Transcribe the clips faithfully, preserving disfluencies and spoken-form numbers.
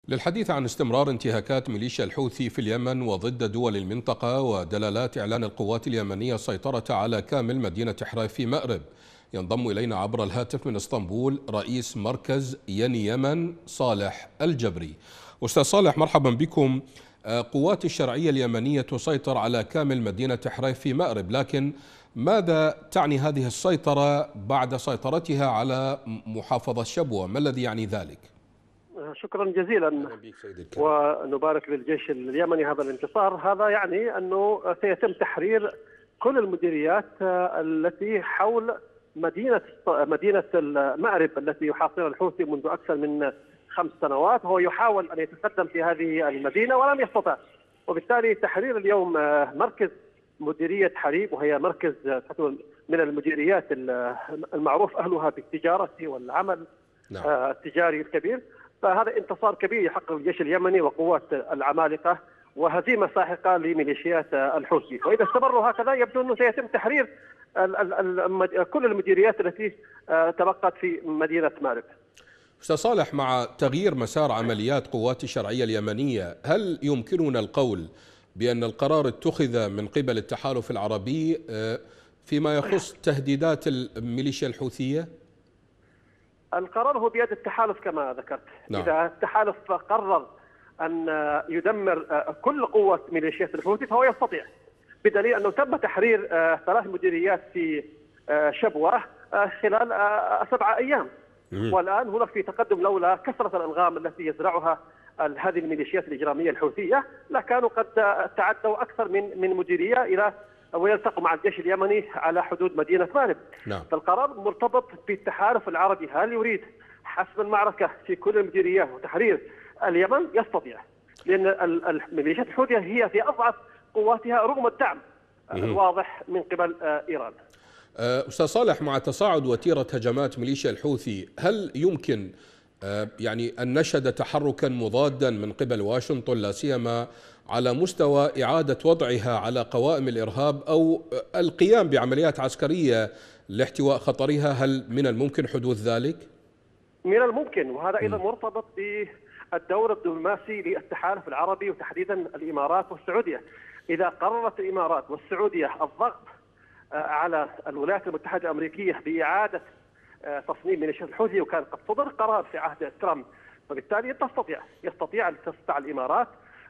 للحديث عن استمرار انتهاكات ميليشيا الحوثي في اليمن وضد دول المنطقة ودلالات إعلان القوات اليمنية السيطرة على كامل مدينة حريف في مأرب، ينضم إلينا عبر الهاتف من اسطنبول رئيس مركز يني يمن صالح الجبري. أستاذ صالح، مرحبا بكم. قوات الشرعية اليمنية تسيطر على كامل مدينة حريف في مأرب، لكن ماذا تعني هذه السيطرة بعد سيطرتها على محافظة شبوة؟ ما الذي يعني ذلك؟ شكرا جزيلا، ونبارك للجيش اليمني هذا الانتصار. هذا يعني أنه سيتم تحرير كل المديريات التي حول مدينة مدينة مأرب التي يحاصرها الحوثي منذ أكثر من خمس سنوات. هو يحاول أن يتقدم في هذه المدينة ولم يستطع، وبالتالي تحرير اليوم مركز مديرية حريب، وهي مركز من المديريات المعروف أهلها بالتجارة والعمل نعم. التجاري الكبير. فهذا انتصار كبير يحقق الجيش اليمني وقوات العمالقة، وهزيمة ساحقة لميليشيات الحوثي. وإذا استمروا هكذا يبدو أنه سيتم تحرير كل المديريات التي تبقت في مدينة مأرب. أستاذ صالح، مع تغيير مسار عمليات قوات الشرعية اليمنية، هل يمكننا القول بأن القرار اتخذ من قبل التحالف العربي فيما يخص تهديدات الميليشيا الحوثية؟ القرار هو بيد التحالف كما ذكرت. نعم. إذا التحالف قرر أن يدمر كل قوة ميليشيات الحوثي فهو يستطيع، بدليل أنه تم تحرير ثلاث مديريات في شبوة خلال سبعة أيام، والآن هناك في تقدم لولا كثرة الألغام التي يزرعها هذه الميليشيات الإجرامية الحوثية لكانوا قد تعدوا أكثر من من مديرية إلى ويلتقوا مع الجيش اليمني على حدود مدينة مأرب. نعم. فالقرار مرتبط بالتحالف العربي، هل يريد حسم المعركة في كل المديريات وتحرير اليمن؟ يستطيع، لأن الميليشيات الحوثية هي في أضعف قواتها رغم الدعم الواضح من قبل إيران. أستاذ صالح، مع تصاعد وتيرة هجمات ميليشيا الحوثي، هل يمكن يعني أن نشهد تحركا مضادا من قبل واشنطن، لا سيما على مستوى إعادة وضعها على قوائم الإرهاب أو القيام بعمليات عسكرية لاحتواء خطرها؟ هل من الممكن حدوث ذلك؟ من الممكن، وهذا أيضا مرتبط بالدور الدبلوماسي للتحالف العربي وتحديدا الإمارات والسعودية. إذا قررت الإمارات والسعودية الضغط على الولايات المتحدة الأمريكية بإعادة تصميم ميليشيات الحوثي، وكان قد صدر قرار في عهد ترامب، فبالتالي تستطيع يستطيع أن تستطيع الإمارات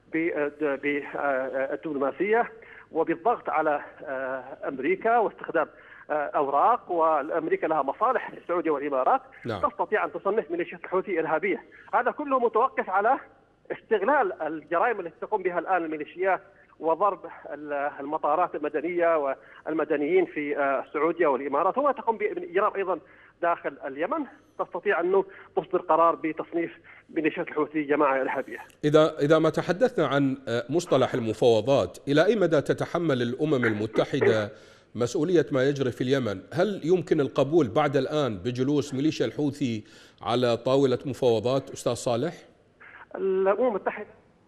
بالدبلوماسية وبالضغط على أمريكا واستخدام أوراق، والأمريكا لها مصالح في السعودية والإمارات. نعم. تستطيع أن تصنف ميليشيات الحوثي إرهابية. هذا كله متوقف على استغلال الجرائم التي تقوم بها الآن الميليشيات وضرب المطارات المدنية والمدنيين في السعودية والإمارات، وما تقوم بإجرام أيضا داخل اليمن. تستطيع أنه تصدر قرار بتصنيف ميليشيات الحوثي جماعة إرهابية. إذا إذا ما تحدثنا عن مصطلح المفاوضات، إلى أي مدى تتحمل الأمم المتحدة مسؤولية ما يجري في اليمن؟ هل يمكن القبول بعد الآن بجلوس ميليشيا الحوثي على طاولة مفاوضات أستاذ صالح؟ الأمم المتحدة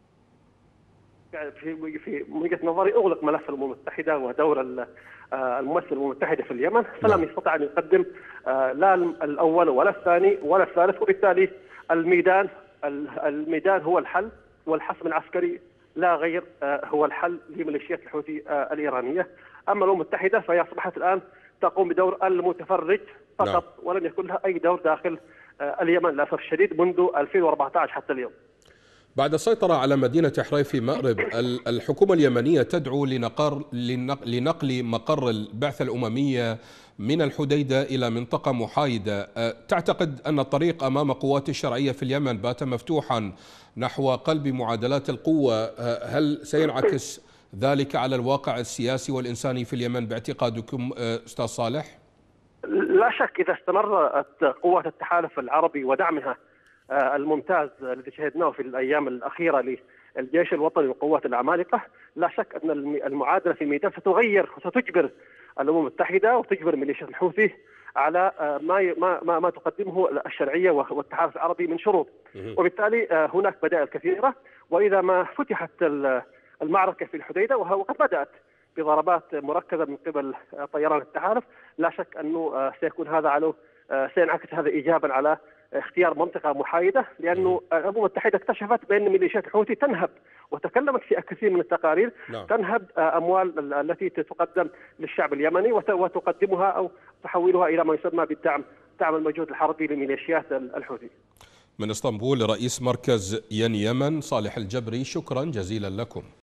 في في وجهة نظري أغلق ملف الأمم المتحدة ودور الممثل الأمم المتحدة في اليمن، فلم يستطع أن يقدم لا الأول ولا الثاني ولا الثالث، وبالتالي الميدان الميدان هو الحل، والحسم العسكري لا غير هو الحل لميليشيات الحوثي الإيرانية. أما الأمم المتحدة فهي أصبحت الآن تقوم بدور المتفرج فقط. نعم. ولم يكن لها أي دور داخل اليمن للأسف الشديد منذ ألفين وأربعة عشر حتى اليوم. بعد السيطرة على مدينة حريف في مأرب، الحكومة اليمنية تدعو لنقر لنقل مقر البعثة الأممية من الحديدة إلى منطقة محايدة. تعتقد أن الطريق أمام قوات الشرعية في اليمن بات مفتوحا نحو قلب معادلات القوة؟ هل سينعكس ذلك على الواقع السياسي والإنساني في اليمن باعتقادكم أستاذ صالح؟ لا شك، إذا استمرت قوات التحالف العربي ودعمها الممتاز الذي شهدناه في الأيام الأخيرة للجيش الوطني وقوات العمالقة، لا شك أن المعادلة في الميدان ستغير وستجبر الأمم المتحدة وتجبر ميليشيات الحوثي على ما ما ما تقدمه الشرعية والتحالف العربي من شروط، وبالتالي هناك بدائل كثيرة. وإذا ما فتحت المعركة في الحديدة وقد بدأت بضربات مركزة من قبل طيران التحالف، لا شك أنه سيكون هذا على سينعكس هذا إيجابا على اختيار منطقة محايدة، لأنه الأمم المتحدة اكتشفت بأن ميليشيات الحوثي تنهب، وتكلمت في كثير من التقارير، نعم. تنهب أموال التي تقدم للشعب اليمني وتقدمها أو تحولها إلى ما يسمى بالدعم، دعم المجهود الحربي لميليشيات الحوثي. من اسطنبول رئيس مركز ين يمن صالح الجبري، شكرا جزيلا لكم.